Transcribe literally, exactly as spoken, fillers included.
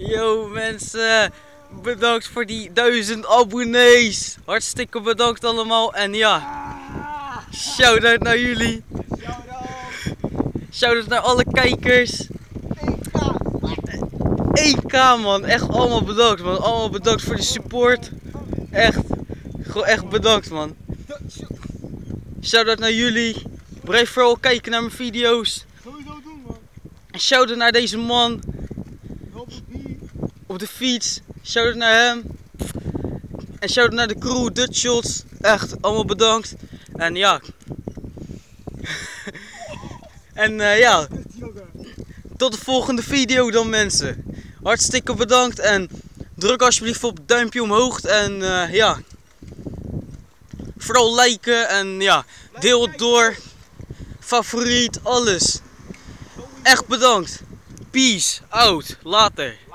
Yo mensen, bedankt voor die duizend abonnees. Hartstikke bedankt allemaal en ja, shout-out naar jullie. Shout-out naar alle kijkers. één K man, echt allemaal bedankt man. Allemaal bedankt voor de support. Echt, gewoon echt bedankt man. Shout-out naar jullie. Blijf vooral kijken naar mijn video's. Sowieso doen man. En shout-out naar deze man. Op de fiets. Shout-out naar hem. En shout-out naar de crew, Dutch Shots. Echt, allemaal bedankt. En ja. en uh, ja. Tot de volgende video dan mensen. Hartstikke bedankt en druk alsjeblieft op het duimpje omhoog. En uh, ja. Vooral liken en ja. Deel het door. Favoriet, alles. Echt bedankt. Peace out. Later.